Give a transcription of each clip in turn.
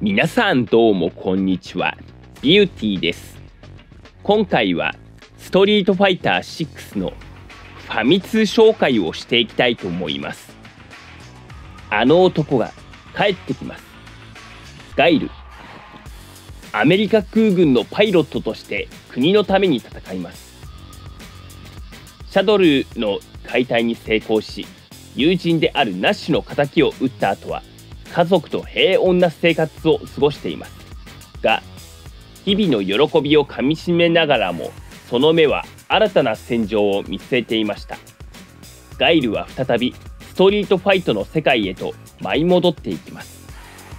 皆さんどうもこんにちは。ビューティーです。今回はストリートファイター6のファミ通紹介をしていきたいと思います。あの男が帰ってきます。ガイル。アメリカ空軍のパイロットとして国のために戦います。シャドルの解体に成功し、友人であるナッシュの仇を討った後は家族と平穏な生活を過ごしていますが、日々の喜びをかみしめながらもその目は新たな戦場を見据えていました。ガイルは再びストリートファイトの世界へと舞い戻っていきます。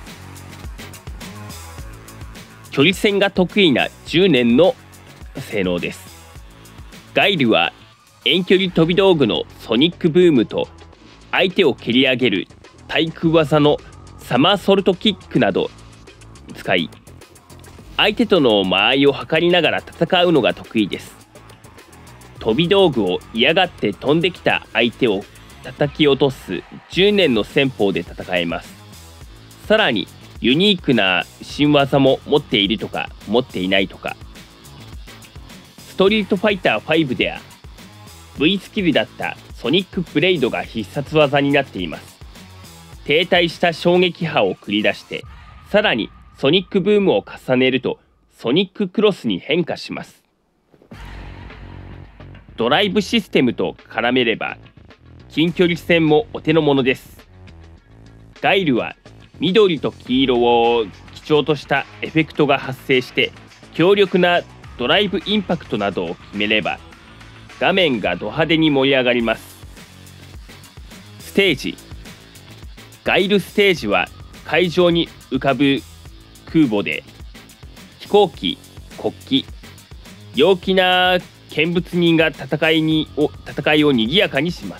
距離戦が得意な10年の性能です。ガイルは遠距離飛び道具のソニックブームと相手を蹴り上げる対空技のサマーソルトキックなど使い、相手との間合いを測りながら戦うのが得意です。飛び道具を嫌がって飛んできた相手を叩き落とす10年の戦法で戦えます。さらにユニークな新技も持っているとか持っていないとか。ストリートファイター5では V スキルだったソニックブレイドが必殺技になっています。停滞した衝撃波を繰り出して、さらにソニックブームを重ねるとソニッククロスに変化します。ドライブシステムと絡めれば近距離戦もお手の物です。ガイルは緑と黄色を基調としたエフェクトが発生して強力なドライブインパクトなどを決めれば画面がド派手に盛り上がります。ステージ。ガイルステージは海上に浮かぶ空母で飛行機、国旗、陽気な見物人が戦いを賑やかにします。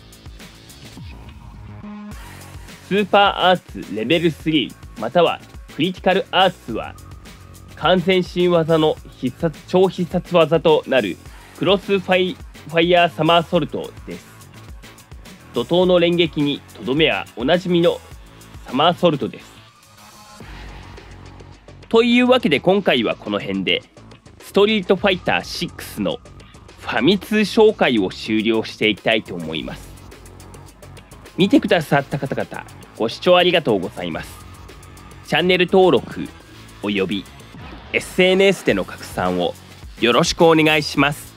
スーパーアーツレベル3またはクリティカルアーツは完全新技の超必殺技となるクロスファイヤーサマーソルトです。怒涛の連撃にとどめはおなじみのサマーソルトです。というわけで今回はこの辺でストリートファイター6のファミ通紹介を終了していきたいと思います。見てくださった方々ご視聴ありがとうございます。チャンネル登録および SNS での拡散をよろしくお願いします。